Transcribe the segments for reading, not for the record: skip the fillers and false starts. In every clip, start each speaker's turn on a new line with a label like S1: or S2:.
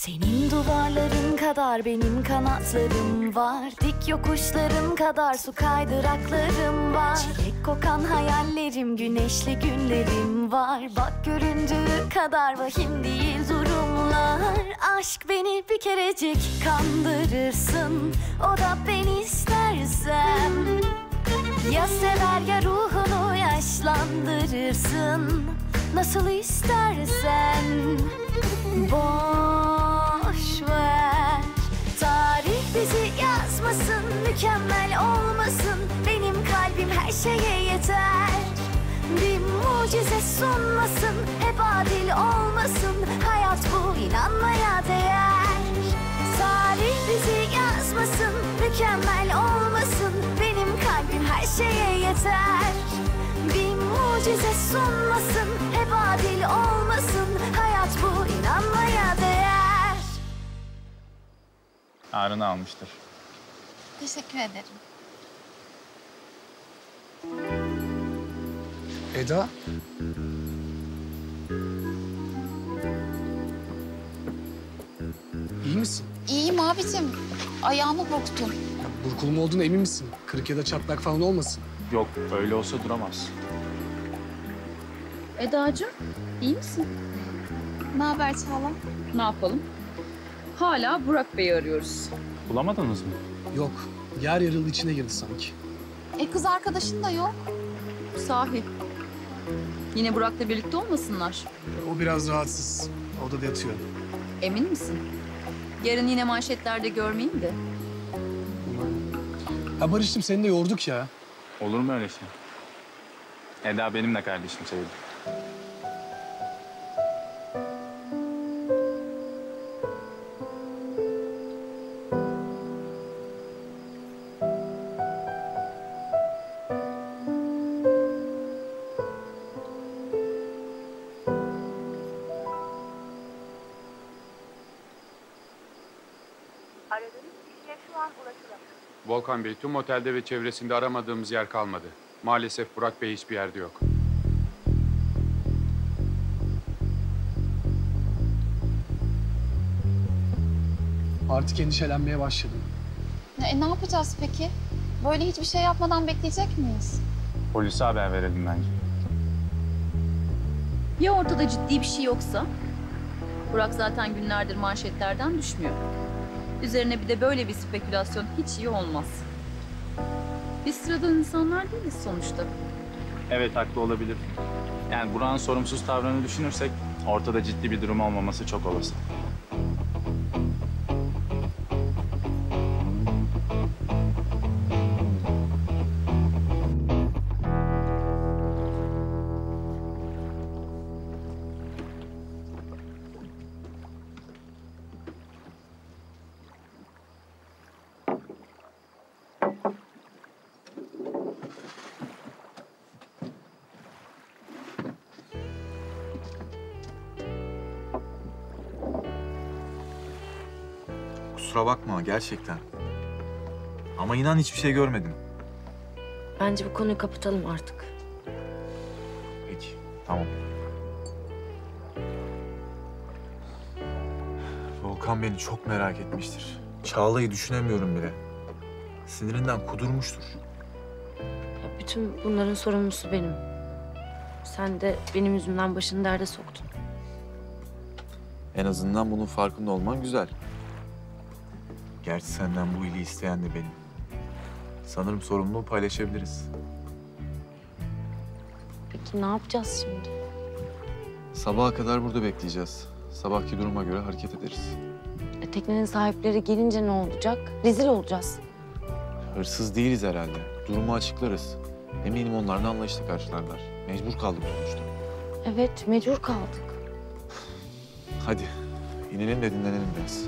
S1: Senin duvarların kadar benim kanatlarım var. Dik yokuşların kadar su kaydıraklarım var. Çilek kokan hayallerim, güneşli günlerim var. Bak göründüğü kadar vahim değil durumlar. Aşk beni bir kerecik kandırırsın, o da beni istersem. Ya sever ya ruhunu yaşlandırırsın, nasıl istersen. Boş ver, tarih bizi yazmasın, mükemmel olmasın. Benim kalbim her şeye yeter. Bir mucize sunmasın, hep adil olmasın. Hayat bu, inanmaya değer. Tarih bizi yazmasın, mükemmel olmasın. Benim kalbim her şeye yeter. Bir mucize sunmasın, hep adil olmasın. Hayat bu, inanmaya değer.
S2: Ağrını almıştır.
S3: Teşekkür ederim.
S4: Eda? İyi misin?
S3: İyiyim abicim. Ayağımı burktum.
S4: Ya, burkulma olduğuna emin misin? Kırık ya da çatlak falan olmasın?
S2: Yok, öyle olsa duramaz.
S5: Edacığım, iyi misin?
S3: Ne haber Çağla?
S5: Ne yapalım? Hala Burak Bey'i arıyoruz.
S2: Bulamadınız mı?
S4: Yok. Yer yarıldı, içine girdi sanki.
S3: Kız arkadaşın da yok.
S5: Sahi. Yine Burak'la birlikte olmasınlar.
S4: O biraz rahatsız. Odada yatıyor.
S5: Emin misin? Yarın yine manşetlerde görmeyeyim de.
S4: Ya Barış'cığım, seni de yorduk ya.
S2: Olur mu öyle şey? Eda benim de kardeşim sayılır.
S6: Aradığınız kişiye şu an ulaşılamıyor.
S7: Volkan Bey, tüm otelde ve çevresinde aramadığımız yer kalmadı. Maalesef Burak Bey hiçbir yerde yok.
S4: Artık endişelenmeye başladım.
S3: Ne yapacağız peki? Böyle hiçbir şey yapmadan bekleyecek miyiz?
S2: Polise haber verelim bence.
S5: Ya ortada ciddi bir şey yoksa? Burak zaten günlerdir manşetlerden düşmüyor. Üzerine bir de böyle bir spekülasyon hiç iyi olmaz. Biz sıradan insanlar değiliz sonuçta.
S2: Evet, haklı olabilir. Yani Burak'ın sorumsuz tavrını düşünürsek ortada ciddi bir durum olmaması çok olası.
S8: Kusura bakma gerçekten. Ama inan hiçbir şey görmedim.
S9: Bence bu konuyu kapatalım artık.
S8: Peki, tamam. Volkan beni çok merak etmiştir. Çağla'yı düşünemiyorum bile. Sinirinden kudurmuştur.
S9: Ya bütün bunların sorumlusu benim. Sen de benim yüzümden başını derde soktun.
S8: En azından bunun farkında olman güzel. Gerçi senden bu iyiliği isteyen de benim. Sanırım sorumluluğu paylaşabiliriz.
S9: Peki ne yapacağız şimdi?
S8: Sabaha kadar burada bekleyeceğiz. Sabahki duruma göre hareket ederiz.
S9: Teknenin sahipleri gelince ne olacak? Rezil olacağız.
S8: Hırsız değiliz herhalde. Durumu açıklarız. Eminim onlar da anlayışla karşılarlar. Mecbur kaldık sonuçta.
S9: Evet, mecbur kaldık.
S8: Hadi inelim de dinlenelim biraz.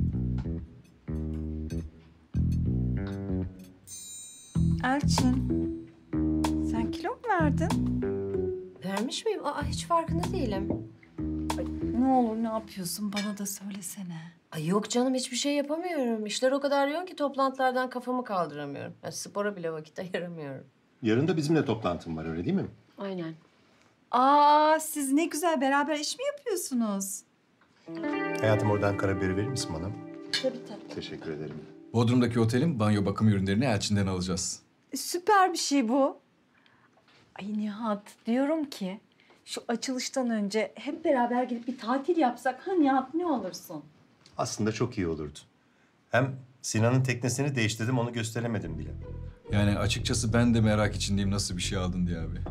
S10: Elçin, kilo mu verdin?
S9: Vermiş miyim? Aa, hiç farkında değilim.
S10: Ne olur ne yapıyorsun bana da söylesene.
S9: Ay yok canım, hiçbir şey yapamıyorum. İşler o kadar yoğun ki toplantılardan kafamı kaldıramıyorum. Yani spora bile vakit ayıramıyorum.
S11: Yarın da bizimle toplantın var, öyle değil mi?
S9: Aynen.
S10: Aa, siz ne güzel beraber iş mi yapıyorsunuz?
S11: Hayatım, oradan karabiberi verir misin bana?
S10: Tabii.
S11: Teşekkür ederim.
S12: Bodrum'daki otelin banyo bakım ürünlerini Elçin'den alacağız.
S10: Süper bir şey bu. Ay Nihat, diyorum ki şu açılıştan önce hep beraber gidip bir tatil yapsak. Ha Nihat, ne olursun?
S11: Aslında çok iyi olurdu. Hem Sinan'ın teknesini değiştirdim, onu gösteremedim bile.
S12: Yani açıkçası ben de merak içindeyim nasıl bir şey aldın diye abi.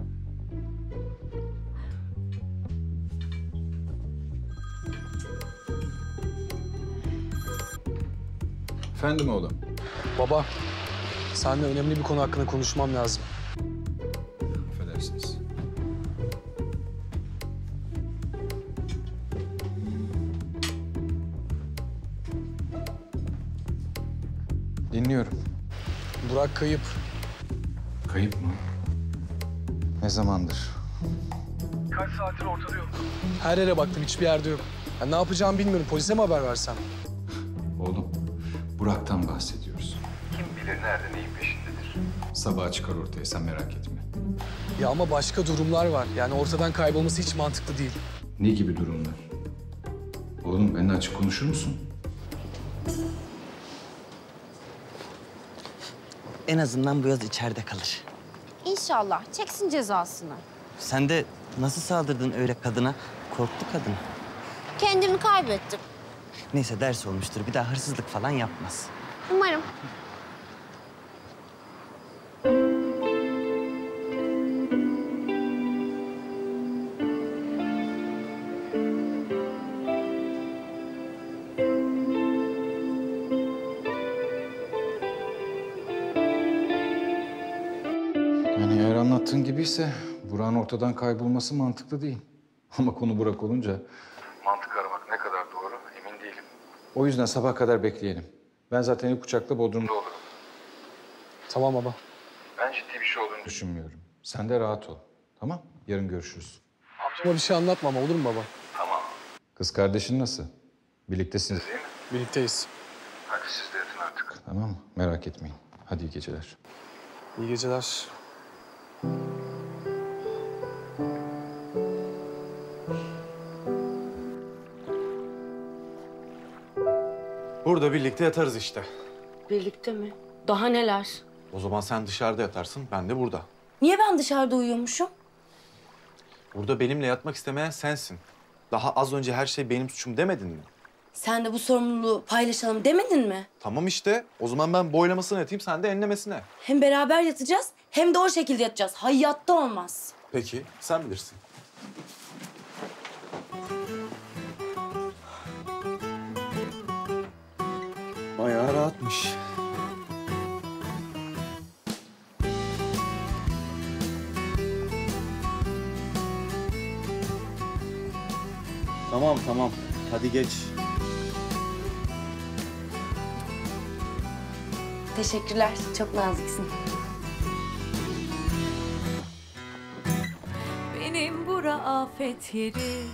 S12: Efendim oğlum?
S4: Baba, seninle önemli bir konu hakkında konuşmam lazım.
S12: Affedersiniz. Dinliyorum.
S4: Burak kayıp.
S12: Kayıp mı? Ne zamandır?
S4: Kaç saattir ortada yok. Her yere baktım, hiçbir yerde yok. Ya ne yapacağımı bilmiyorum. Polise mi haber versem?
S12: Oğlum, Burak'tan bahsediyoruz.
S13: Kim bilir nerede, neyin peşindedir.
S12: Sabaha çıkar ortaya, sen merak etme.
S4: Ya ama başka durumlar var. Yani ortadan kaybolması hiç mantıklı değil.
S12: Ne gibi durumlar? Oğlum, benimle açık konuşur musun?
S14: En azından bu yaz içeride kalır.
S15: İnşallah. Çeksin cezasını.
S14: Sen de nasıl saldırdın öyle kadına? Korktu kadın.
S15: Kendimi kaybettim.
S14: Neyse, ders olmuştur. Bir daha hırsızlık falan yapmaz.
S15: Umarım.
S12: Yani eğer anlattığın gibiyse Burak'ın ortadan kaybolması mantıklı değil. Ama konu Burak olunca...
S13: Mantık aramak ne kadar doğru emin değilim.
S12: O yüzden sabah kadar bekleyelim. Ben zaten ilk uçakla Bodrum'da olurum.
S4: Tamam baba.
S13: Ben ciddi bir şey olduğunu
S12: Düşünmüyorum. Sen de rahat ol. Tamam? Yarın görüşürüz.
S4: Amcama bir şey anlatma ama, olur mu baba?
S13: Tamam.
S12: Kız kardeşin nasıl? Birliktesiniz.
S13: Değil mi?
S4: Birlikteyiz.
S13: Hadi siz de yatın artık.
S12: Tamam mı? Merak etmeyin. Hadi iyi geceler.
S4: İyi geceler.
S8: Burada birlikte yatarız işte.
S9: Birlikte mi? Daha neler?
S8: O zaman sen dışarıda yatarsın, ben de burada.
S9: Niye ben dışarıda uyuyormuşum?
S8: Burada benimle yatmak istemeyen sensin. Daha az önce her şey benim suçum demedin mi?
S9: Sen de bu sorumluluğu paylaşalım demedin mi?
S8: Tamam işte. O zaman ben boylamasına yatayım, sen de enlemesine.
S9: Hem beraber yatacağız hem de o şekilde yatacağız. Hayatta olmaz.
S8: Peki, sen bilirsin. Bayağı rahatmış. Tamam. Hadi geç.
S9: Teşekkürler. Çok naziksin.
S1: Benim bura afet yeri.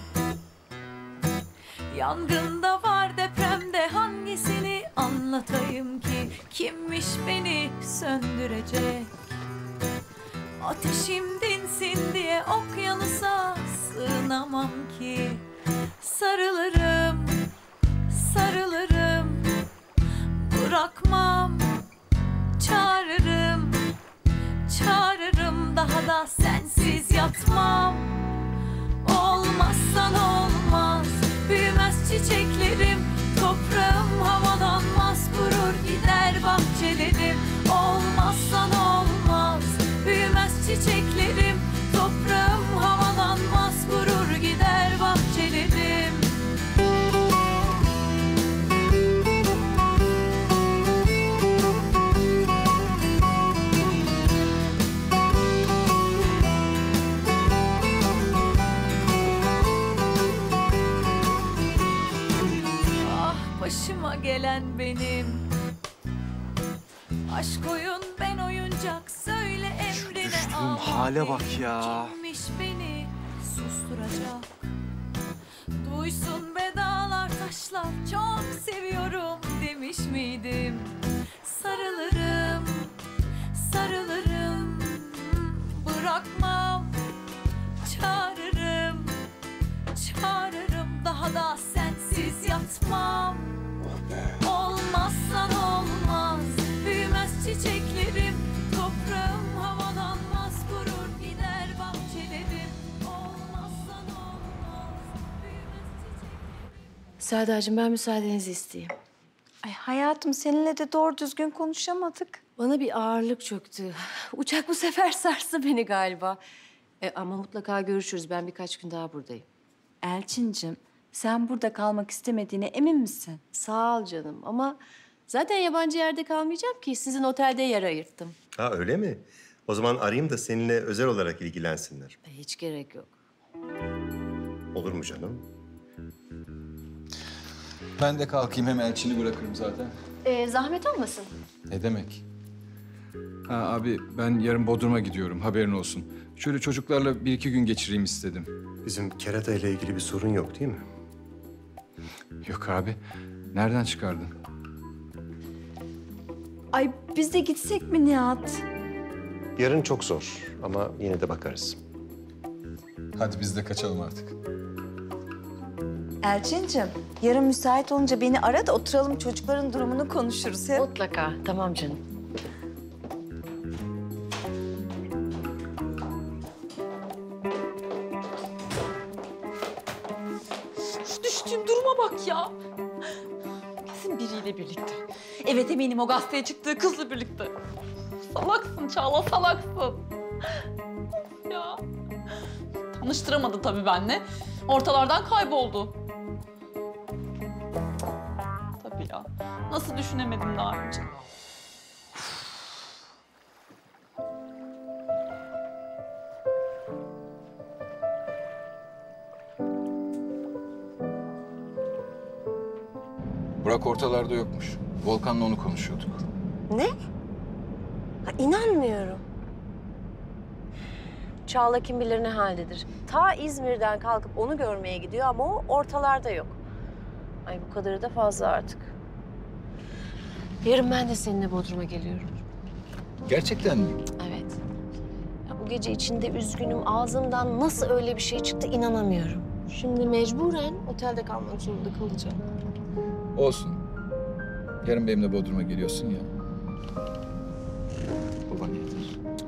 S1: Yangında var, depremde hangisini anlatayım ki? Kimmiş beni söndürecek? Ateşim dinsin diye okyanusa sığınamam ki. Sarılırım, sarılırım, bırakmam. Çağırırım, çağırırım, daha da sensiz yatmam. Olmazsan olmaz, büyümez çiçeklerim. Toprağım havalanmaz, kurur gider bahçelerim. Olmazsan olmaz, büyümez çiçeklerim. Toprağım havalanmaz, kurur gider bahçelerim. Başıma gelen benim. Aşk oyun, ben oyuncak, söyle emrine
S8: Oğlum hale bak ya.
S16: Kimmiş beni susturacak? Duysun be dağlar taşlar, çok seviyorum demiş miydim? Sarılırım, sarılırım, bırakmam, çağırırım, çağırırım, daha da sensiz yatmam. Olmazsan olmaz, büyümez çiçeklerim, toprağım havalanmaz, kurur gider bahçelerim. Olmazsan olmaz, büyümez çiçeklerim.
S9: Selda'cığım ben müsaadenizi isteyeyim.
S10: Ay hayatım seninle de doğru düzgün konuşamadık.
S9: Bana bir ağırlık çöktü. Uçak bu sefer sarstı beni galiba. Ama mutlaka görüşürüz. Ben birkaç gün daha buradayım.
S10: Elçincim, sen burada kalmak istemediğine emin misin?
S9: Sağ ol canım ama zaten yabancı yerde kalmayacağım ki. Sizin otelde yer ayırttım.
S11: Ha öyle mi? O zaman arayayım da seninle özel olarak ilgilensinler.
S9: Hiç gerek yok.
S11: Olur mu canım?
S12: Ben de kalkayım, hem Elçin'i bırakırım zaten.
S9: Zahmet olmasın.
S12: Ne demek? Ha abi, ben yarın Bodrum'a gidiyorum, haberin olsun. Şöyle çocuklarla 1-2 gün geçireyim istedim.
S11: Bizim kerata ile ilgili bir sorun yok değil mi?
S12: Yok abi, nereden çıkardın?
S10: Ay biz de gitsek mi Nihat?
S11: Yarın çok zor ama yine de bakarız.
S12: Hadi biz de kaçalım artık.
S10: Elçincim, yarın müsait olunca beni ara da oturalım çocukların durumunu konuşuruz hep.
S9: Mutlaka. Tamam canım.
S16: Şu düştüğüm duruma bak ya. Kesin biriyle birlikte. Evet eminim o gazeteye çıktığı kızla birlikte. Salaksın Çağla, salaksın. Ya. Tanıştıramadı tabii benimle. Ortalardan kayboldu. Tabii ya. Nasıl düşünemedim daha önce?
S12: Burak ortalarda yokmuş. Volkan'la onu konuşuyorduk.
S9: Ne? Ha, inanmıyorum. Çağla kim bilir ne haldedir. Ta İzmir'den kalkıp onu görmeye gidiyor ama o ortalarda yok. Ay bu kadarı da fazla artık. Yarın ben de seninle Bodrum'a geliyorum.
S12: Gerçekten mi?
S9: Evet. Ya bu gece içinde üzgünüm. Ağzımdan nasıl öyle bir şey çıktı inanamıyorum. Şimdi mecburen otelde kalmak zorunda kalacağım.
S12: Olsun. Yarın benimle Bodrum'a geliyorsun ya. Bu bana yeter.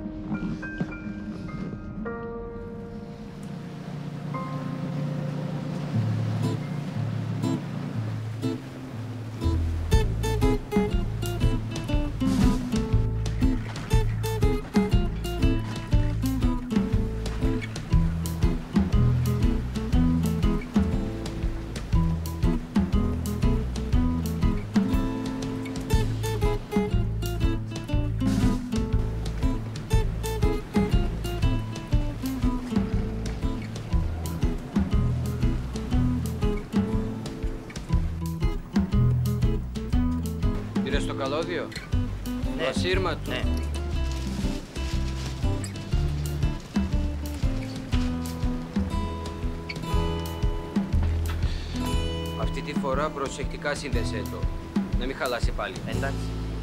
S17: Πήρες το καλώδιο? Ναι. Το ασύρματο. Ναι. Αυτή τη φορά προσεκτικά σύνδεσέ το. Να μην χαλάσει πάλι. Εντάξει.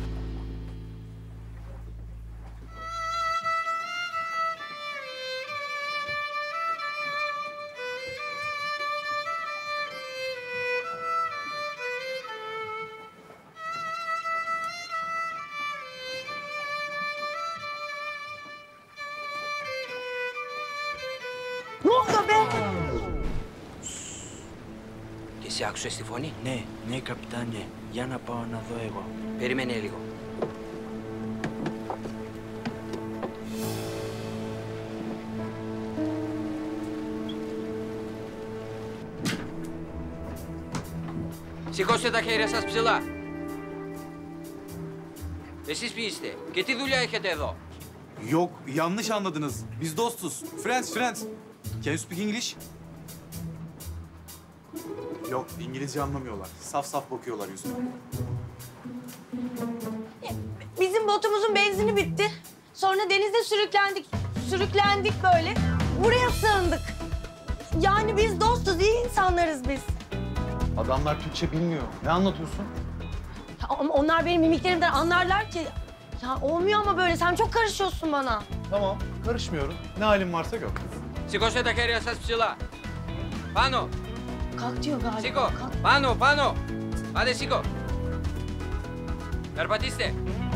S10: Ne oluyor be?
S17: Και εσύ άκουσες τη φωνή?
S14: Ναι, καπιτάνιε. Για να πάω να δω εγώ.
S17: Περίμενε λίγο. Σηκώστε τα χέρια σας ψηλά. Εσείς ποιοι είστε και τι δουλειά έχετε εδώ?
S18: Yok, yanlış anladınız. Biz dostuz. Friends. Can you speak English? Yok, İngilizce anlamıyorlar. Saf bakıyorlar yüzüme.
S10: Bizim botumuzun benzini bitti. Sonra denizde sürüklendik.
S9: sürüklendik böyle. Buraya sığındık. Yani biz dostuz, iyi insanlarız biz.
S18: Adamlar Türkçe bilmiyor. Ne anlatıyorsun?
S9: Ama onlar benim mimiklerimden anlarlar ki. Ya olmuyor ama böyle, sen çok karışıyorsun bana.
S18: Tamam, karışmıyorum. Ne halin varsa gör.
S17: Σηκώστε τα χέρια σας ψηλά. Πάνω.
S9: Kalk diyor galiba.
S17: Σήκω. Πάνω, πάνω. Άντε σήκω. Περπατήστε.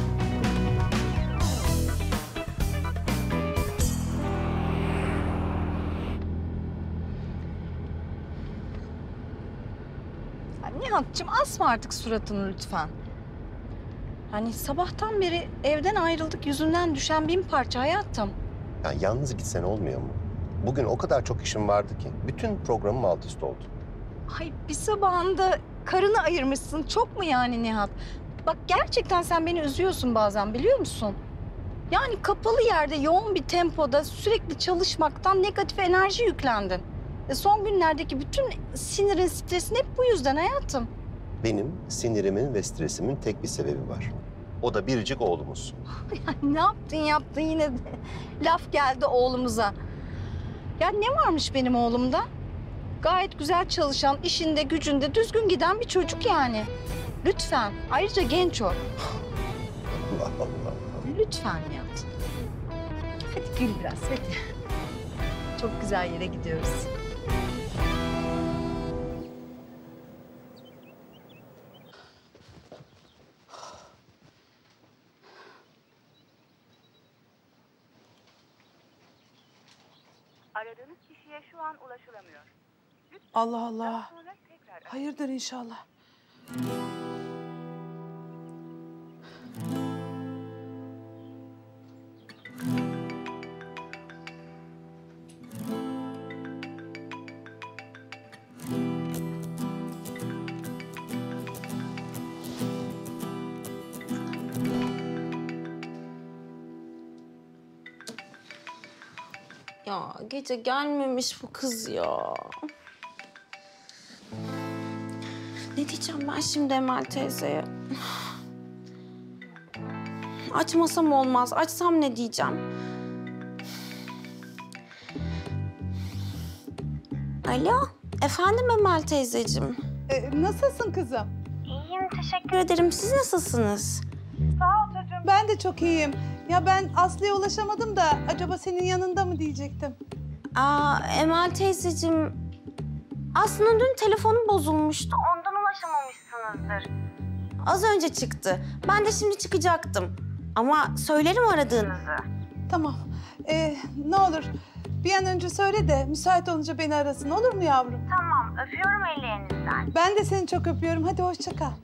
S10: Ya Nihat'cığım asma artık suratını lütfen. Hani sabahtan beri evden ayrıldık, yüzünden düşen bin parça hayatım.
S19: Ya yalnız gitsen olmuyor mu? Bugün o kadar çok işim vardı ki. Bütün programım alt üst oldu.
S10: Ay bir sabahında karını ayırmışsın. Çok mu yani Nihat? Bak gerçekten sen beni üzüyorsun bazen, biliyor musun? Yani kapalı yerde yoğun bir tempoda sürekli çalışmaktan negatif enerji yüklendin. Son günlerdeki bütün sinirin, stresin hep bu yüzden hayatım.
S19: Benim sinirimin ve stresimin tek bir sebebi var. O da biricik oğlumuz.
S10: Yani ne yaptın yine de laf geldi oğlumuza. Ya ne varmış benim oğlumda? Gayet güzel çalışan, işinde, gücünde düzgün giden bir çocuk yani. Lütfen. Ayrıca genç o.
S19: Allah Allah.
S10: Lütfen Nihat. Hadi gül biraz, hadi. Çok güzel yere gidiyoruz.
S6: Aradığınız kişiye şu an ulaşılamıyor.
S20: Allah Allah. Hayırdır inşallah.
S15: Ya gece gelmemiş bu kız ya. Ne diyeceğim ben şimdi Emel teyzeye? Açmasam olmaz. Açsam ne diyeceğim? Alo, efendim Emel teyzeciğim.
S20: Nasılsın kızım?
S15: İyiyim, teşekkür ederim. Siz nasılsınız?
S20: Sağ ol çocuğum. Ben de çok iyiyim. Ya ben Aslı'ya ulaşamadım da acaba senin yanında mı diyecektim.
S15: Emel teyzeciğim, aslında dün telefonum bozulmuştu. Ondan ulaşamamışsınızdır. Az önce çıktı. Ben de şimdi çıkacaktım. Ama söylerim aradığınızı.
S20: Tamam. Ne olur bir an önce söyle de müsait olunca beni arasın, olur mu yavrum?
S15: Tamam, öpüyorum ellerinizden.
S20: Ben de seni çok öpüyorum. Hadi hoşça kal.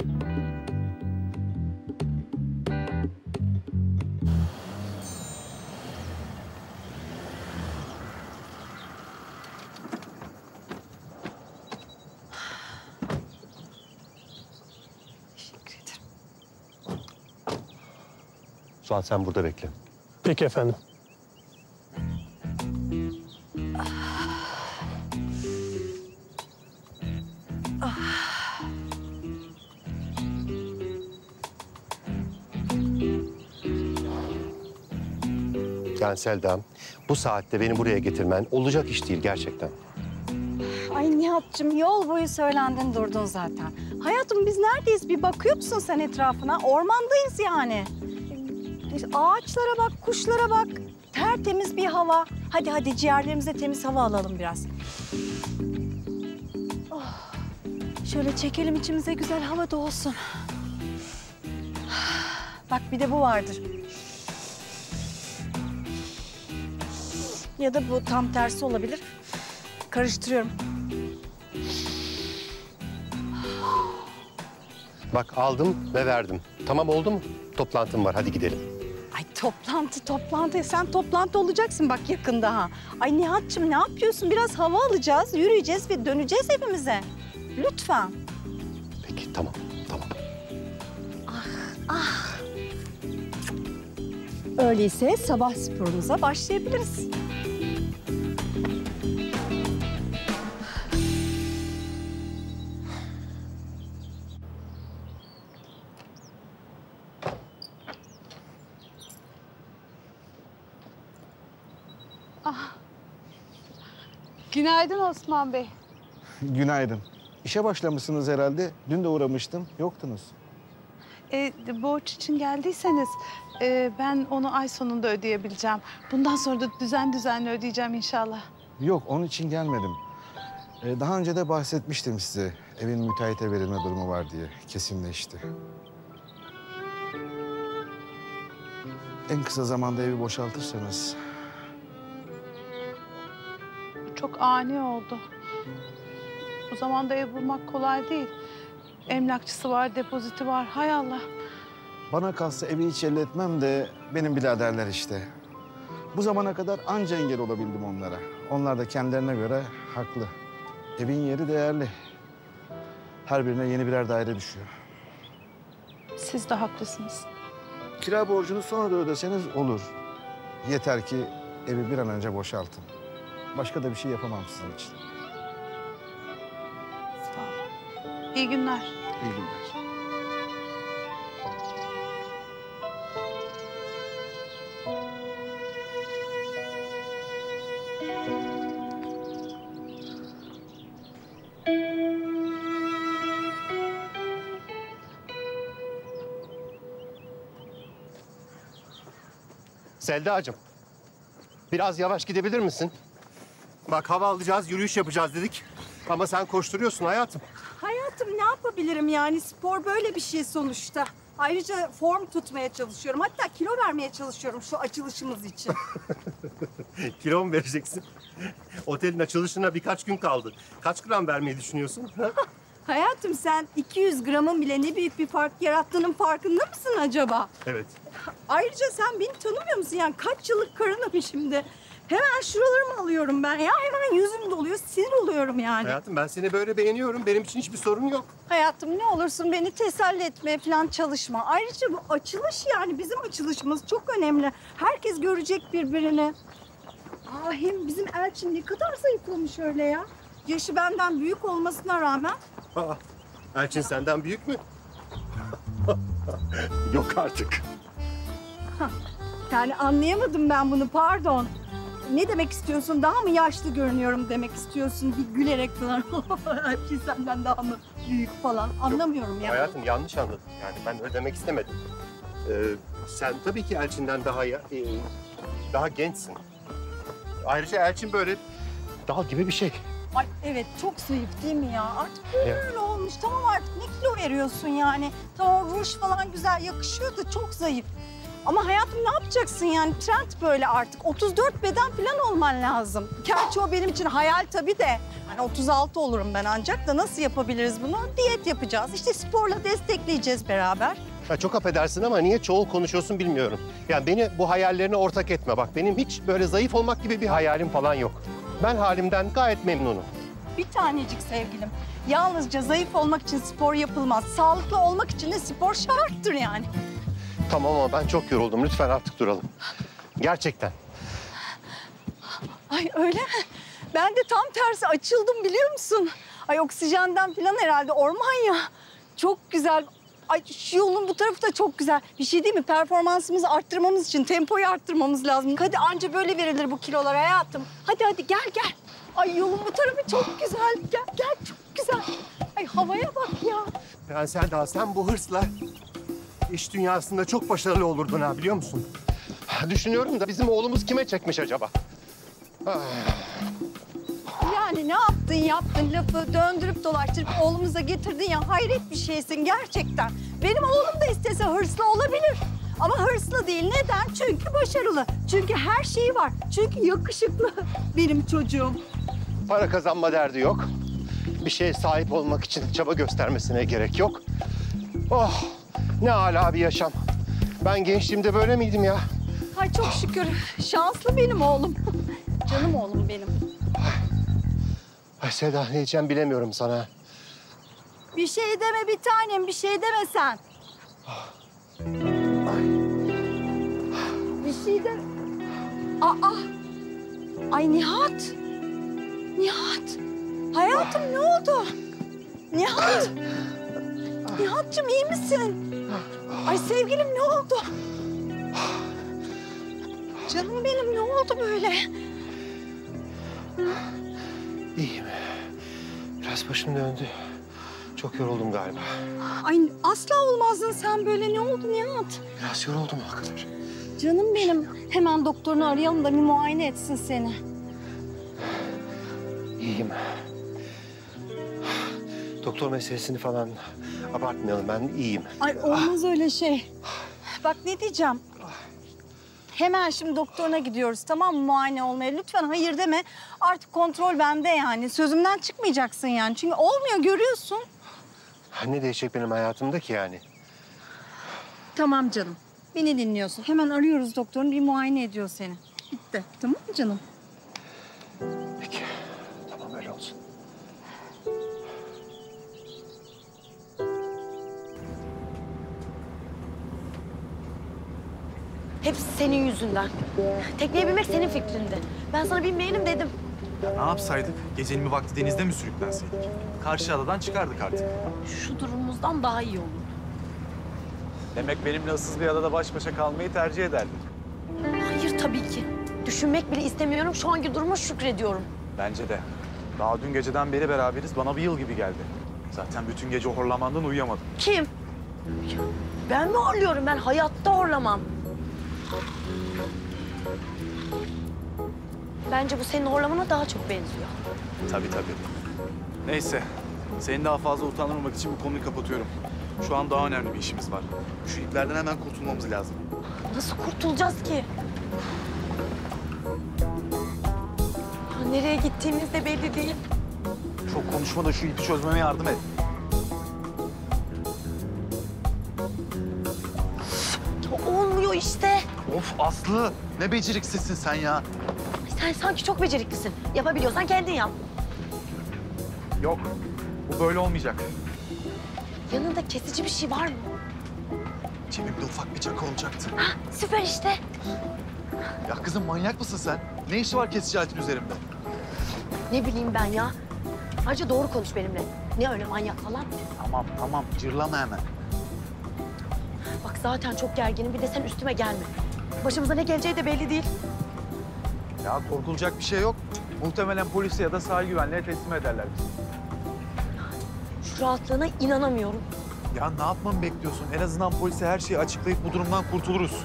S19: Suat sen burada bekle.
S21: Peki efendim.
S19: Yani Selda, bu saatte beni buraya getirmen olacak iş değil gerçekten.
S10: Ay Nihat'cığım yol boyu söylendin durdun zaten. Hayatım biz neredeyiz? Bir bakıyor musun sen etrafına? Ormandayız yani. Ağaçlara bak, kuşlara bak. Tertemiz bir hava. Hadi ciğerlerimize temiz hava alalım biraz. Oh. Şöyle çekelim içimize güzel hava da olsun. Bak bir de bu vardır. Ya da bu tam tersi olabilir. Karıştırıyorum.
S19: Bak aldım ve verdim. Tamam oldu mu? Toplantım var, hadi gidelim.
S10: Ay toplantı. Sen toplantı olacaksın bak yakında ha. Ay Nihat'cığım ne yapıyorsun? Biraz hava alacağız, yürüyeceğiz ve döneceğiz evimize. Lütfen.
S19: Peki tamam.
S10: Ah. Öyleyse sabah sporumuza başlayabiliriz.
S20: Günaydın Osman Bey.
S21: Günaydın. İşe başlamışsınız herhalde. Dün de uğramıştım. Yoktunuz.
S20: Borç için geldiyseniz ben onu ay sonunda ödeyebileceğim. Bundan sonra da düzenli ödeyeceğim inşallah.
S21: Yok, onun için gelmedim. Daha önce de bahsetmiştim size. Evin müteahhite verilme durumu var diye. Kesinleşti. En kısa zamanda evi boşaltırsanız.
S20: Çok ani oldu. O zaman da ev bulmak kolay değil. Emlakçısı var, depoziti var. Hay Allah.
S21: Bana kalsa evi hiç elletmem de benim biraderler işte. Bu zamana kadar anca engel olabildim onlara. Onlar da kendilerine göre haklı. Evin yeri değerli. Her birine yeni birer daire düşüyor.
S20: Siz de haklısınız.
S21: Kira borcunu sonra da ödeseniz olur. Yeter ki evi bir an önce boşaltın. Başka da bir şey yapamam sizin için.
S20: Sağ olun. İyi günler.
S21: İyi günler.
S19: Selda'cığım, biraz yavaş gidebilir misin? Bak hava alacağız, yürüyüş yapacağız dedik. Ama sen koşturuyorsun hayatım.
S10: Hayatım ne yapabilirim yani? Spor böyle bir şey sonuçta. Ayrıca form tutmaya çalışıyorum. Hatta kilo vermeye çalışıyorum şu açılışımız için.
S19: Kilo mu vereceksin? Otelin açılışına birkaç gün kaldı. Kaç gram vermeyi düşünüyorsun?
S10: Hayatım sen 200 gramın bile ne büyük bir fark yarattığının farkında mısın acaba?
S19: Evet.
S10: Ayrıca sen beni tanımıyor musun? Yani kaç yıllık karınım şimdi. Hemen şuralarımı alıyorum ben ya. Hemen yüzüm doluyor, sinir oluyorum yani.
S19: Hayatım ben seni böyle beğeniyorum. Benim için hiçbir sorun yok.
S10: Hayatım ne olursun beni teselli etmeye falan çalışma. Ayrıca bu açılış yani bizim açılışımız çok önemli. Herkes görecek birbirini. Hem bizim Elçin ne kadar zayıflamış öyle ya. Yaşı benden büyük olmasına rağmen.
S19: Elçin senden büyük mü? Yok artık.
S10: Yani anlayamadım ben bunu, pardon. Ne demek istiyorsun? Daha mı yaşlı görünüyorum demek istiyorsun? Bir gülerek falan. Elçin senden daha mı büyük falan? Anlamıyorum ya.
S19: Hayatım yanlış anladın. Yani ben öyle demek istemedim. Sen tabii ki Elçin'den daha gençsin. Ayrıca Elçin böyle dal gibi bir şey.
S10: Ay evet çok zayıf değil mi ya? Artık böyle olmuş. Tamam artık ne kilo veriyorsun yani? Tamam ruj falan güzel yakışıyor da çok zayıf. Ama hayatım ne yapacaksın yani? Trend böyle artık. 34 beden falan olman lazım. Gerçi o benim için hayal tabii de. Hani 36 olurum ben ancak da nasıl yapabiliriz bunu? Diyet yapacağız. İşte sporla destekleyeceğiz beraber.
S19: Ya çok affedersin ama niye çoğul konuşuyorsun bilmiyorum. Yani beni bu hayallerine ortak etme. Bak benim hiç böyle zayıf olmak gibi bir hayalim falan yok. Ben halimden gayet memnunum.
S10: Bir tanecik sevgilim. Yalnızca zayıf olmak için spor yapılmaz. Sağlıklı olmak için de spor şarttır yani.
S19: Tamam ama ben çok yoruldum. Lütfen artık duralım. Gerçekten.
S10: Ay öyle mi? Ben de tam tersi açıldım biliyor musun? Ay oksijenden falan herhalde orman ya. Çok güzel. Ay şu yolun bu tarafı da çok güzel. Bir şey değil mi? Performansımızı arttırmamız için tempoyu arttırmamız lazım. Hadi anca böyle verilir bu kilolar hayatım. Hadi gel. Ay yolun bu tarafı çok güzel. Gel çok güzel. Ay havaya bak ya.
S19: Ben sen bu hırsla iş dünyasında çok başarılı olurdun ha biliyor musun? Düşünüyorum da bizim oğlumuz kime çekmiş acaba?
S10: Yani ne yaptın lafı döndürüp dolaştırıp oğlumuza getirdin ya hayret bir şeysin gerçekten. Benim oğlum da istese hırslı olabilir. Ama hırslı değil. Neden? Çünkü başarılı. Çünkü her şeyi var. Çünkü yakışıklı benim çocuğum.
S19: Para kazanma derdi yok. Bir şeye sahip olmak için çaba göstermesine gerek yok. Oh ne âlâ bir yaşam. Ben gençliğimde böyle miydim ya?
S10: Ay çok şükür. Şanslı benim oğlum. Canım oğlum benim.
S19: Ay Seda ne diyeceğim bilemiyorum sana.
S10: Bir şey deme bir tanem. Bir şey deme sen. Bir şey de... Ay Nihat. Hayatım ne oldu? Nihat. Nihat'cığım iyi misin? Ay sevgilim ne oldu? Canım benim ne oldu böyle?
S19: İyiyim. Biraz başım döndü. Çok yoruldum galiba.
S10: Ay asla olmazdın sen böyle. Ne oldu Nihat?
S19: Biraz yoruldum o kadar.
S10: Canım benim. Hemen doktorunu arayalım da bir muayene etsin seni.
S19: İyiyim. Doktor meselesini falan abartmayalım. Ben iyiyim.
S10: Ay olmaz öyle şey. Bak ne diyeceğim. Hemen şimdi doktoruna gidiyoruz, tamam mı, muayene olmaya? Lütfen hayır deme. Artık kontrol bende yani. Sözümden çıkmayacaksın yani. Çünkü olmuyor, görüyorsun.
S19: Ne değişecek benim hayatımda ki yani?
S10: Tamam canım. Beni dinliyorsun. Hemen arıyoruz doktorunu, bir muayene ediyor seni. Bitti. Tamam mı canım?
S19: Peki. Tamam, öyle olsun.
S9: Hepsi senin yüzünden. Tekneye binmek senin fikrindi. Ben sana binmeyelim dedim.
S18: Ya ne yapsaydık? Gecenin bir vakti denizde mi sürüklenseydik? Karşı adadan çıkardık artık.
S9: Şu durumumuzdan daha iyi olur.
S8: Demek benimle ıssız bir adada baş başa kalmayı tercih ederdin.
S9: Hayır tabii ki. Düşünmek bile istemiyorum. Şu anki duruma şükrediyorum.
S8: Bence de. Daha dün geceden beri beraberiz. Bana bir yıl gibi geldi. Zaten bütün gece horlamandan uyuyamadım.
S9: Kim? Ben mi horluyorum? Ben hayatta horlamam. Bence bu senin horlamana daha çok benziyor.
S18: Tabii tabii. Neyse. Seni daha fazla utandırmamak için bu konuyu kapatıyorum. Şu an daha önemli bir işimiz var. Şu iplerden hemen kurtulmamız lazım.
S9: Nasıl kurtulacağız ki? Nereye gittiğimiz de belli değil.
S18: Çok konuşma da şu ipi çözmeme yardım et.
S9: Olmuyor işte.
S18: Of Aslı, ne beceriksizsin sen ya.
S9: Sen sanki çok beceriklisin. Yapabiliyorsan kendin yap.
S18: Yok, bu böyle olmayacak.
S9: Yanında kesici bir şey var mı?
S18: Cebimde ufak bir çakı olacaktı.
S9: Hah, süper işte.
S18: Ya kızım manyak mısın sen? Ne işi var kesici aletin üzerimde?
S9: Ne bileyim ben ya. Ayrıca doğru konuş benimle. Ne öyle manyak falan?
S18: Tamam, cırlama hemen.
S9: Bak zaten çok gerginim. Bir de sen üstüme gelme. Başımıza ne geleceği de belli değil.
S8: Ya korkulacak bir şey yok. Muhtemelen polise ya da sahil güvenliğe teslim ederler bizi.
S9: Şu rahatlığına inanamıyorum.
S18: Ya ne yapmamı bekliyorsun? En azından polise her şeyi açıklayıp bu durumdan kurtuluruz.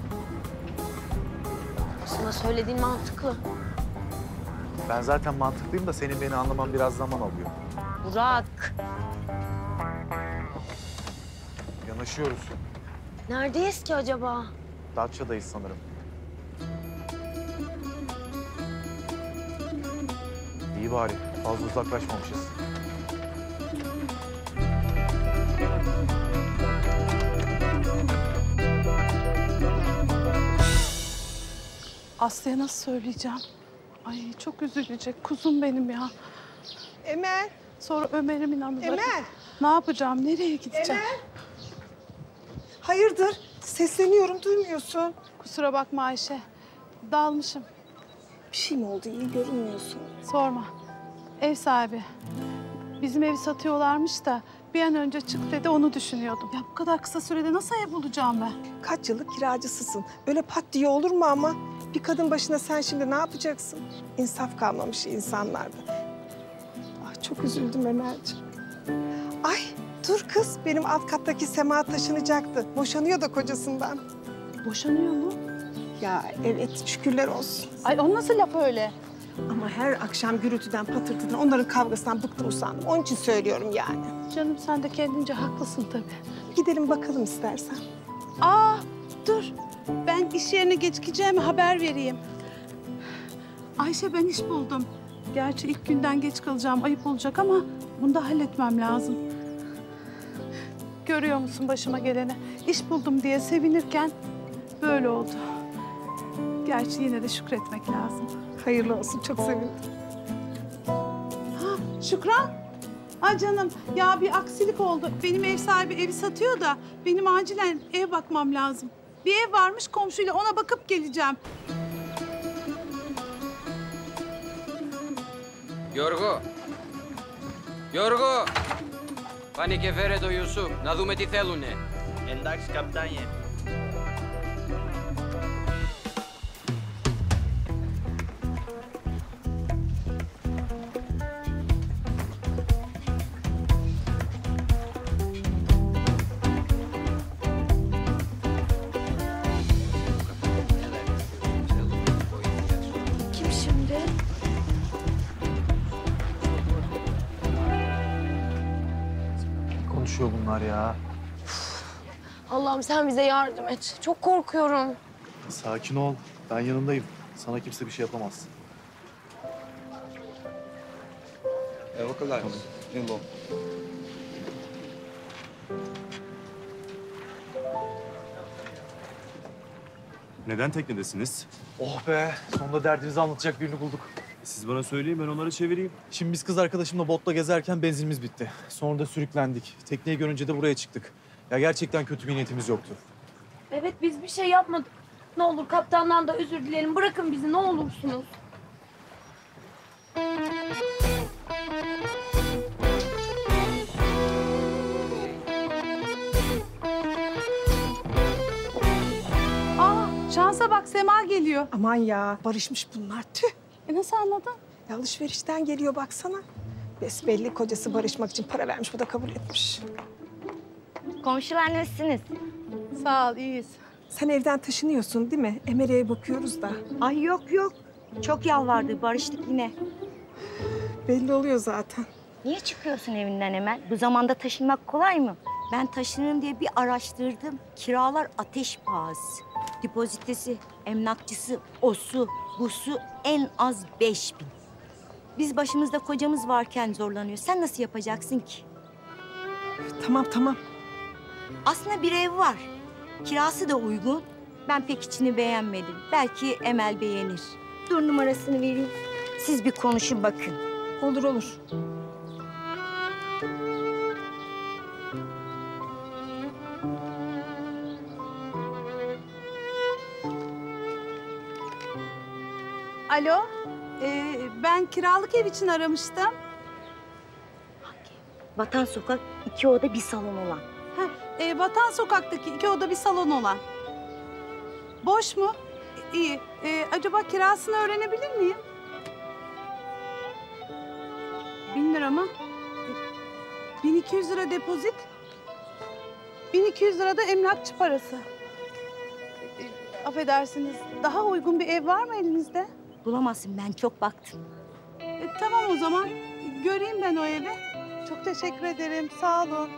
S9: Sana söylediğin mantıklı.
S8: Ben zaten mantıklıyım da senin beni anlaman biraz zaman alıyor.
S9: Burak.
S8: Yanaşıyoruz.
S9: Neredeyiz ki acaba?
S8: Datça'dayız sanırım. İyi bari. Fazla uzaklaşmamışız.
S20: Aslı'ya nasıl söyleyeceğim? Ay çok üzülecek. Kuzum benim ya.
S7: Emel.
S20: Sonra Ömer'imin anıları.
S7: Emel.
S20: Ne yapacağım? Nereye gideceğim?
S7: Emel. Hayırdır? Sesleniyorum, duymuyorsun.
S20: Kusura bakma Ayşe. Dalmışım.
S7: Bir şey mi oldu? İyi görünmüyorsun.
S20: Sorma. Ev sahibi. Bizim evi satıyorlarmış da bir an önce çık dedi, onu düşünüyordum. Ya bu kadar kısa sürede nasıl ev bulacağım ben?
S7: Kaç yıllık kiracısısın. Öyle pat diye olur mu ama? Bir kadın başına sen şimdi ne yapacaksın? İnsaf kalmamış insanlarda. Ah çok üzüldüm Emel'ciğim. Ay dur kız, benim alt kattaki Sema taşınacaktı. Boşanıyor da kocasından.
S20: Boşanıyor mu?
S7: Ya evet, şükürler olsun.
S20: Ay o nasıl laf öyle?
S7: Ama her akşam gürültüden, patırtıdan, onların kavgasından bıktım usandım. Onun için söylüyorum yani.
S20: Canım sen de kendince haklısın tabii.
S7: Gidelim bakalım istersen.
S20: Aa dur. Ben iş yerine gecikeceğimi haber vereyim. Ayşe ben iş buldum. Gerçi ilk günden geç kalacağım, ayıp olacak ama bunu da halletmem lazım. Görüyor musun başıma geleni? İş buldum diye sevinirken böyle oldu. Gerçi yine de şükretmek lazım.
S7: Hayırlı olsun, çok sevindim.
S20: Ha, Şükran. Ay canım, ya bir aksilik oldu. Benim ev sahibi evi satıyor da benim acilen ev bakmam lazım. Bir ev varmış komşuyla, ona bakıp geleceğim.
S17: Γιώργο! Πάνε και φέρε το Ιουσούφ, να δούμε τι θέλουνε.
S14: Εντάξει, καπιτάνιε.
S18: yaşıyor bunlar ya?
S9: Allah'ım sen bize yardım et. Çok korkuyorum.
S18: Sakin ol. Ben yanındayım. Sana kimse bir şey yapamaz.
S17: Evocalar. Limbo.
S3: Neden teknedesiniz?
S18: Oh be. Sonunda derdinizi anlatacak birini bulduk.
S3: Siz bana söyleyin, ben onları çevireyim.
S18: Şimdi biz kız arkadaşımla botla gezerken benzinimiz bitti. Sonra da sürüklendik. Tekneyi görünce de buraya çıktık. Ya gerçekten kötü bir niyetimiz yoktu.
S9: Evet biz bir şey yapmadık. Ne olur kaptandan da özür dilerim. Bırakın bizi ne olursunuz.
S20: Şansa bak Sema geliyor.
S7: Aman ya barışmış bunlar tüh.
S20: Nasıl anladın?
S7: Alışverişten geliyor baksana. Besbelli kocası barışmak için para vermiş, bu da kabul etmiş.
S10: Komşular nasılsınız?
S20: Sağ ol, iyiyiz.
S7: Sen evden taşınıyorsun değil mi? Emere'ye bakıyoruz da.
S10: Ay yok yok. Çok yalvardı, barıştık yine.
S7: Belli oluyor zaten.
S10: Niye çıkıyorsun evinden hemen? Bu zamanda taşınmak kolay mı? Ben taşınırım diye bir araştırdım. Kiralar ateş pahası. Depozitesi, emlakçısı, osu, busu en az 5.000. Biz başımızda kocamız varken zorlanıyor. Sen nasıl yapacaksın ki?
S7: Tamam.
S10: Aslında bir ev var. Kirası da uygun. Ben pek içini beğenmedim. Belki Emel beğenir. Dur numarasını vereyim. Siz bir konuşun bakın.
S7: Olur.
S20: Alo, ben kiralık ev için aramıştım.
S10: Vatan Sokak 2 oda 1 salon olan.
S20: Vatan Sokak'taki 2 oda 1 salon olan. Boş mu? İyi. Acaba kirasını öğrenebilir miyim? 1000 lira mı? 1200 lira depozit. 1200 lira da emlakçı parası. Affedersiniz, daha uygun bir ev var mı elinizde?
S10: Bulamazsın, ben çok baktım.
S20: Tamam o zaman. Göreyim ben o evi. Çok teşekkür ederim, sağ olun.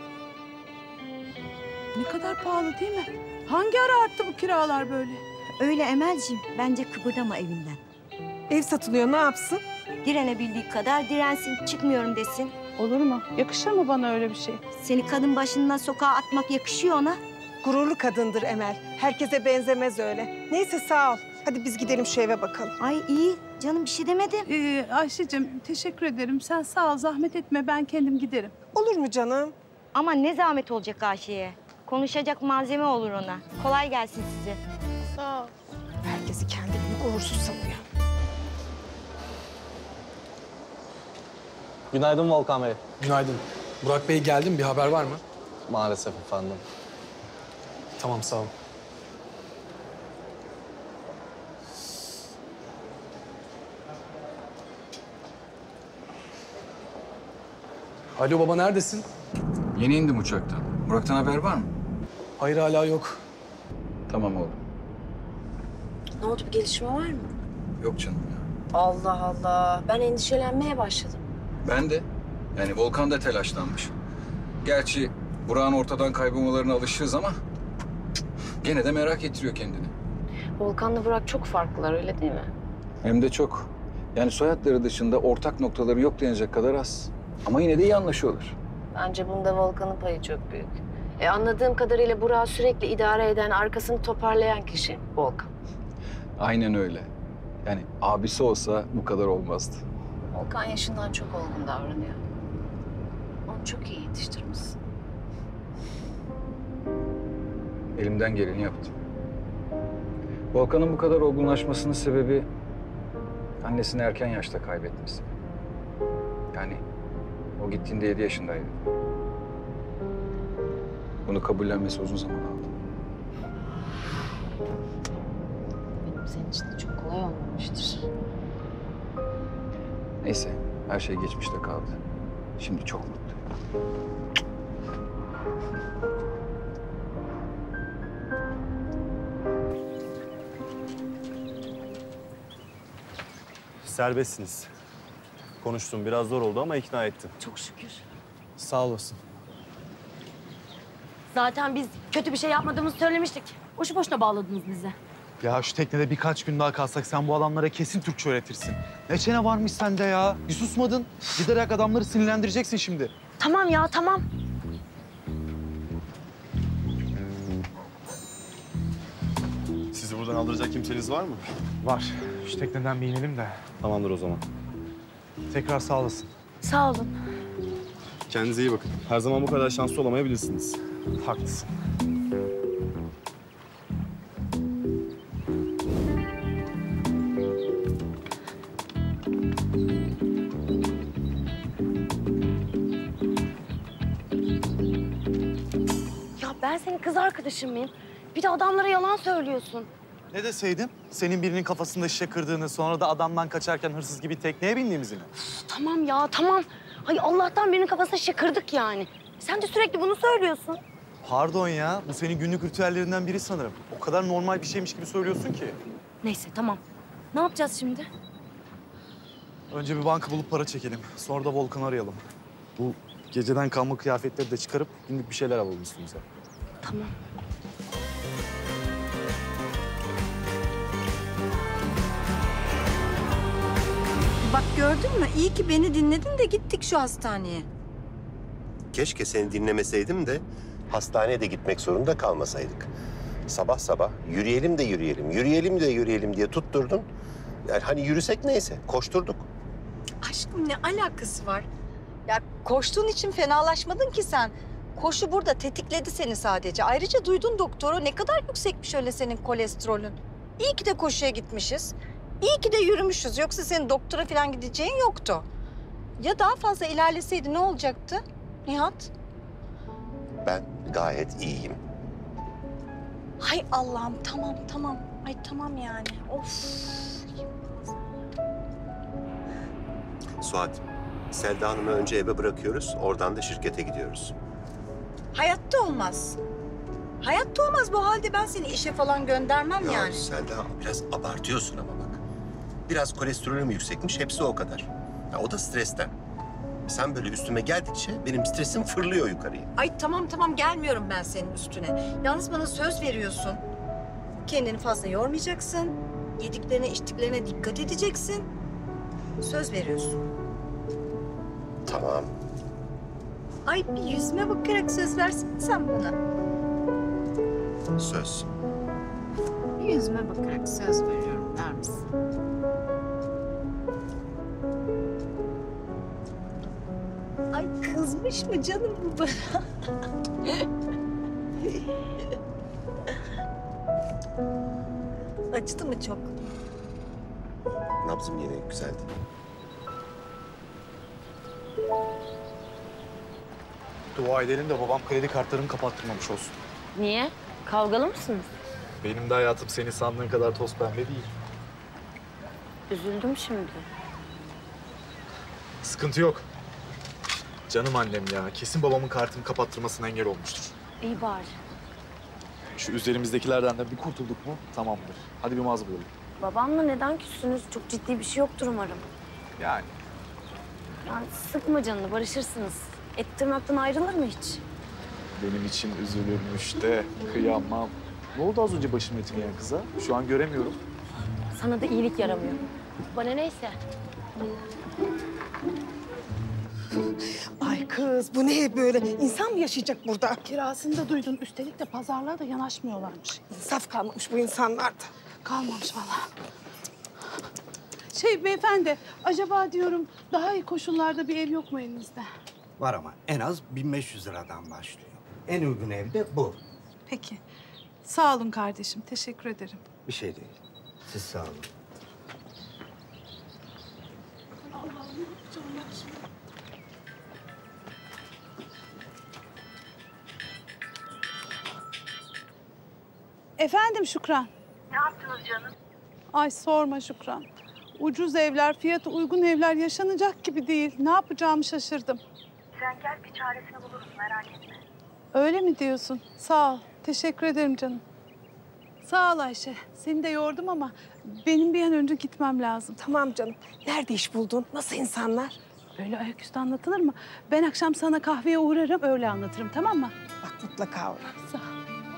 S20: Ne kadar pahalı değil mi? Hangi ara arttı bu kiralar böyle?
S10: Öyle Emelciğim, bence kıpırdama evinden.
S7: Ev satılıyor, ne yapsın?
S10: Direnebildiği kadar dirensin, çıkmıyorum desin.
S20: Olur mu? Yakışır mı bana öyle bir şey?
S10: Seni kadın başından sokağa atmak yakışıyor ona.
S7: Gururlu kadındır Emel. Herkese benzemez öyle. Neyse sağ ol. Hadi biz gidelim şu eve bakalım.
S10: Ay iyi. Canım bir şey demedim.
S20: Ayşe'cim teşekkür ederim. Sen sağ ol, zahmet etme. Ben kendim giderim.
S7: Olur mu canım?
S10: Ama ne zahmet olacak Ayşe'ye. Konuşacak malzeme olur ona. Kolay gelsin size.
S20: Sağ ol.
S7: Herkesi kendini uğursuz sanıyor.
S22: Günaydın Volkan Bey.
S4: Günaydın. Burak Bey geldi mi? Bir haber var mı?
S22: Maalesef efendim.
S4: Tamam, sağ ol. Alo baba, neredesin?
S12: Yeni indim uçaktan. Burak'tan haber var mı?
S4: Hayır, hala yok.
S12: Tamam oğlum.
S9: Ne oldu, bir gelişme var mı?
S12: Yok canım ya.
S9: Allah Allah. Ben endişelenmeye başladım.
S12: Ben de. Yani Volkan da telaşlanmış. Gerçi Burak'ın ortadan kaybolmalarına alışığız ama gene de merak ettiriyor kendini.
S9: Volkan'la Burak çok farklılar, öyle değil mi?
S12: Hem de çok. Yani soyadları dışında ortak noktaları yok denecek kadar az. Ama yine de iyi anlaşıyorlar.
S9: Bence bunda Volkan'ın payı çok büyük. Anladığım kadarıyla Burak'ı sürekli idare eden, arkasını toparlayan kişi Volkan.
S12: Aynen öyle. Yani abisi olsa bu kadar olmazdı.
S9: Volkan yaşından çok olgun davranıyor. Onu çok iyi yetiştirmişsin.
S12: Elimden geleni yaptım. Volkan'ın bu kadar olgunlaşmasının sebebi annesini erken yaşta kaybetmesi. Yani o gittiğinde 7 yaşındaydı. Bunu kabullenmesi uzun zaman aldı.
S9: Benim senin için de çok kolay olmamıştır.
S12: Neyse, her şey geçmişte kaldı. Şimdi çok mutluyum.
S3: Serbestsiniz. Konuştum, biraz zor oldu ama ikna ettim.
S9: Çok şükür.
S18: Sağ olasın.
S9: Zaten biz kötü bir şey yapmadığımızı söylemiştik. Boşu boşuna bağladınız bizi.
S18: Ya şu teknede birkaç gün daha kalsak sen bu adamlara kesin Türkçe öğretirsin. Ne çene varmış sende ya? Bir susmadın. Giderek adamları sinirlendireceksin şimdi.
S9: Tamam ya, tamam.
S3: Sizi buradan aldıracak kimseniz var mı?
S18: Var. Şu tekneden bir inelim de.
S3: Tamamdır o zaman.
S18: Tekrar sağ olasın.
S9: Sağ olun.
S3: Kendinize iyi bakın. Her zaman bu kadar şanslı olamayabilirsiniz.
S18: Haklısın.
S9: Ya ben senin kız arkadaşın mıyım? Bir de adamlara yalan söylüyorsun.
S18: Ne deseydim? Senin birinin kafasında şişe kırdığını, sonra da adamdan kaçarken hırsız gibi tekneye bindiğimizi mi?
S9: Tamam ya, tamam. Ay Allah'tan birinin kafasına şişe kırdık yani. Sen de sürekli bunu söylüyorsun.
S18: Pardon ya, bu senin günlük ritüellerinden biri sanırım. O kadar normal bir şeymiş gibi söylüyorsun ki.
S9: Neyse, tamam. Ne yapacağız şimdi?
S18: Önce bir banka bulup para çekelim. Sonra da Volkan'ı arayalım. Bu geceden kalma kıyafetleri de çıkarıp günlük bir şeyler alalım üstümüze.
S9: Tamam.
S10: Bak gördün mü? İyi ki beni dinledin de gittik şu hastaneye.
S19: Keşke seni dinlemeseydim de hastaneye de gitmek zorunda kalmasaydık. Sabah sabah yürüyelim de yürüyelim, yürüyelim de yürüyelim diye tutturdun. Yani hani yürüsek neyse, koşturduk.
S10: Aşkım ne alakası var? Ya koştuğun için fenalaşmadın ki sen. Koşu burada tetikledi seni sadece. Ayrıca duydun doktoru, ne kadar yüksekmiş öyle senin kolesterolün. İyi ki de koşuya gitmişiz. İyi ki de yürümüşüz. Yoksa senin doktora falan gideceğin yoktu. Ya daha fazla ilerleseydi ne olacaktı Nihat?
S19: Ben gayet iyiyim.
S10: Hay Allah'ım, tamam tamam. Ay tamam yani. Of.
S19: Suat, Selda Hanım'ı önce eve bırakıyoruz, oradan da şirkete gidiyoruz.
S10: Hayatta olmaz. Hayatta olmaz. Bu halde ben seni işe falan göndermem
S19: Ya
S10: yani.
S19: Selda, biraz abartıyorsun ama bak. Biraz kolesterolüm yüksekmiş, hepsi o kadar. Ya, o da stresten. Sen böyle üstüme geldikçe benim stresim fırlıyor yukarıya.
S10: Ay tamam tamam, gelmiyorum ben senin üstüne. Yalnız bana söz veriyorsun. Kendini fazla yormayacaksın. Yediklerine içtiklerine dikkat edeceksin. Söz veriyorsun.
S19: Tamam.
S10: Ay bir yüzüme bakarak söz versin sen bana.
S19: Söz.
S10: Yüzüme bakarak söz veriyorum der misin? Ay kızmış mı canım bu bana? Acıdı mı çok?
S19: Nabzım yine güzeldi.
S18: Dua edelim de babam kredi kartlarımı kapattırmamış olsun.
S9: Niye? Kavgalı mısınız?
S18: Benim de hayatım senin sandığın kadar toz pembe değil.
S9: Üzüldüm şimdi.
S18: Sıkıntı yok. Canım annem ya. Kesin babamın kartını kapattırmasına engel olmuştur.
S9: İyi bari.
S18: Şu üzerimizdekilerden de bir kurtulduk mu tamamdır. Hadi bir mağaza bulalım.
S9: Babamla neden küssünüz? Çok ciddi bir şey yoktur umarım.
S18: Yani.
S9: Yani sıkma canını, barışırsınız. Et tırnaktan ayrılır mı hiç?
S18: Benim için üzülürmüş de kıyamam. Ne oldu az önce başımı etmeyen kıza? Şu an göremiyorum.
S9: Sana da iyilik yaramıyor. Bana neyse.
S7: Ay kız bu ne böyle? İnsan mı yaşayacak burada?
S20: Kirasını da duydun. Üstelik de pazarlığa da yanaşmıyorlarmış.
S7: İnsaf kalmamış bu insanlarda.
S20: Kalmamış vallahi. Beyefendi, acaba diyorum daha iyi koşullarda bir ev yok mu elinizde?
S2: Var ama en az 1500 liradan başlıyor. En uygun ev de bu.
S20: Peki. Sağ olun kardeşim. Teşekkür ederim.
S2: Bir şey değil. Siz sağ olun.
S20: Efendim Şükran.
S6: Ne yaptınız canım?
S20: Ay sorma Şükran. Ucuz evler, fiyatı uygun evler yaşanacak gibi değil. Ne yapacağımı şaşırdım.
S6: Sen gel, bir çaresini buluruz, merak etme.
S20: Öyle mi diyorsun? Sağ ol. Teşekkür ederim canım. Sağ ol Ayşe. Seni de yordum ama benim bir an önce gitmem lazım.
S7: Tamam canım. Nerede iş buldun? Nasıl insanlar?
S20: Böyle ayaküstü anlatılır mı? Ben akşam sana kahveye uğrarım, öyle anlatırım, tamam mı?
S7: Bak mutlaka uğra.
S10: Sağ ol.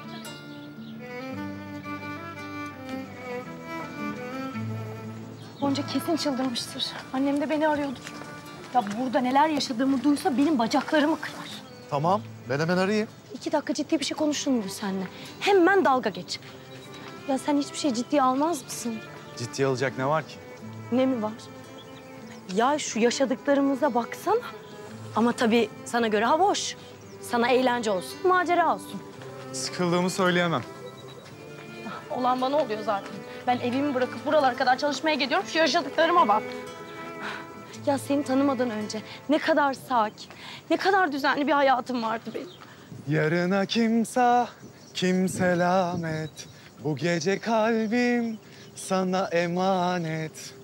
S10: Gonca kesin çıldırmıştır. Annem de beni arıyordu. Ya burada neler yaşadığımı duysa benim bacaklarımı kırar.
S18: Tamam, ben hemen arayayım.
S9: 2 dakika ciddi bir şey konuştun mu seninle? Hemen dalga geç. Ya sen hiçbir şey ciddiye almaz mısın?
S18: Ciddiye alacak ne var ki?
S9: Ne mi var? Ya şu yaşadıklarımıza baksana. Ama tabii sana göre hava hoş. Sana eğlence olsun, macera olsun.
S18: Sıkıldığımı söyleyemem.
S9: Olan bana oluyor zaten. Ben evimi bırakıp buralara kadar çalışmaya geliyorum. Şu yaşadıklarıma bak. Ya seni tanımadan önce ne kadar sakin, ne kadar düzenli bir hayatım vardı benim.
S18: Yarına kim selamet. Bu gece kalbim sana emanet.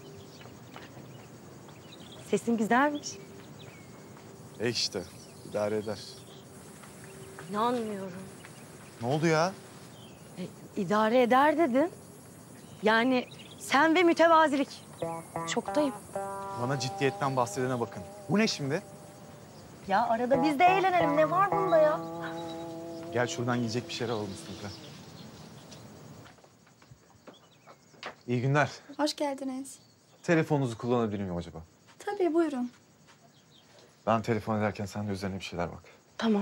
S9: Sesin güzelmiş.
S18: İşte, idare eder.
S9: İnanmıyorum.
S18: Ne oldu ya?
S9: İdare eder dedin. Yani sen ve mütevazilik. Şoktayım.
S18: Bana ciddiyetten bahsedene bakın. Bu ne şimdi?
S9: Ya arada biz de eğlenelim. Ne var bunda ya?
S18: Gel şuradan yiyecek bir şeyler alalım sınıfta. İyi günler.
S5: Hoş geldiniz.
S18: Telefonunuzu kullanabilir miyim acaba?
S5: Tabii buyurun.
S18: Ben telefon ederken sen de üzerine bir şeyler bak.
S9: Tamam.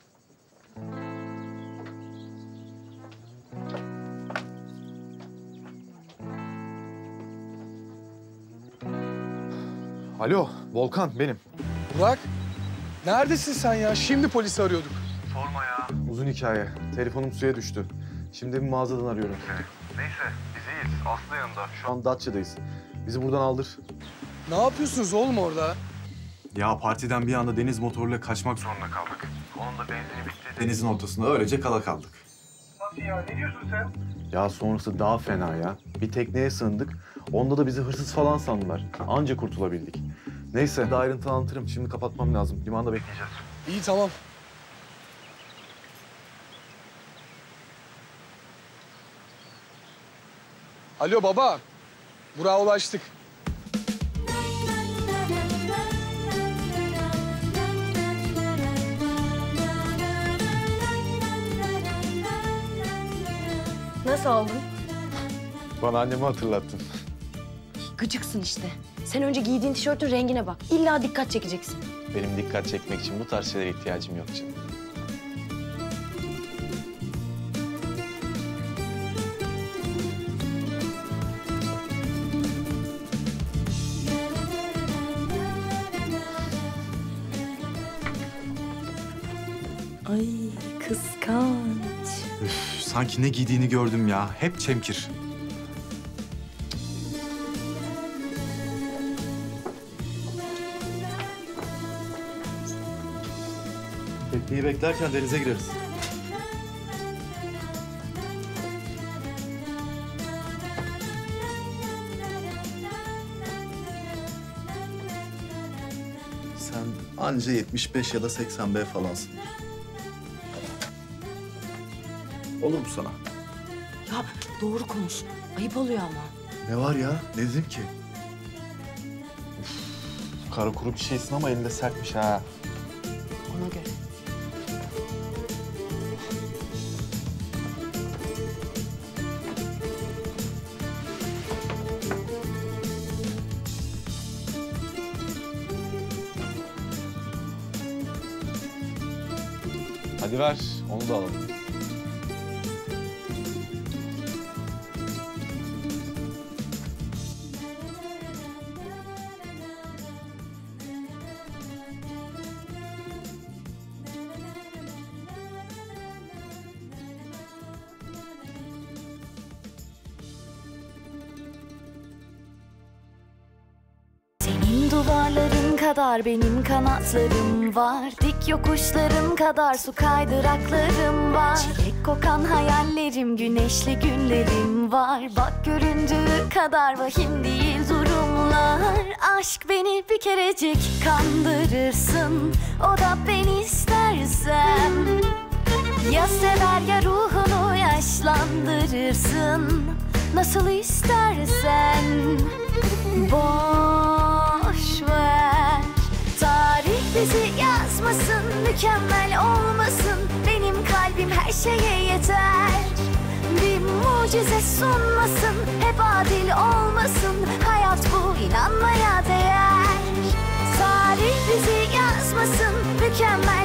S18: Alo, Volkan benim.
S4: Burak, neredesin sen ya? Şimdi polisi arıyorduk.
S18: Sorma ya. Uzun hikaye. Telefonum suya düştü. Şimdi bir mağazadan arıyorum.
S3: Neyse, biz iyiyiz. Aslı yanında.
S18: Şu an Datça'dayız. Bizi buradan aldır.
S4: Ne yapıyorsunuz oğlum orada?
S18: Ya partiden bir anda deniz motoruyla kaçmak zorunda kaldık.
S3: Onun da benzini bitti.
S18: Denizin ortasında öylece kala kaldık.
S3: Nasıl ya? Ne diyorsun sen?
S18: Ya sonrası daha fena ya. Bir tekneye sığındık. Onda da bizi hırsız falan sandılar. Anca kurtulabildik. Neyse daha ayrıntılı anlatırım. Şimdi kapatmam lazım. Limanda bekleyeceğiz.
S4: İyi tamam. Alo baba. Burak'a ulaştık.
S9: Nasıl oldun?
S18: Bana annemi hatırlattın.
S9: Gıcıksın işte. Sen önce giydiğin tişörtün rengine bak. İlla dikkat çekeceksin.
S18: Benim dikkat çekmek için bu tarz şeylere ihtiyacım yok canım.
S9: Ay kıskanç.
S18: Üf, sanki ne giydiğini gördüm ya. Hep çemkir. Tekneyi beklerken denize gireriz. Sen anca 75 ya da 80B falansın. Olur mu sana?
S9: Ya doğru konuş. Ayıp oluyor ama.
S18: Ne var ya? Ne dedim ki? Kara kuru bir şeysin ama elinde sertmiş ha.
S9: Ona göre.
S18: Hadi ver, onu da alalım.
S1: Senin duvarların kadar benim kanatlarım var. Dik yokuşların kadar su kaydıraklarım var. Çilek kokan hayallerim, güneşli günlerim var. Bak göründüğü kadar vahim değil durumlar. Aşk beni bir kerecik kandırırsın, o da beni istersen. Ya sever ya ruhunu yaşlandırırsın, nasıl istersen. Boş ver, tarih bizi yazmasın, mükemmel olmasın. Beni kalbim her şeye yeter. Bir mucize sunmasın, hep adil olmasın. Hayat bu, inanmaya değer. Tarih bizi yazmasın, mükemmel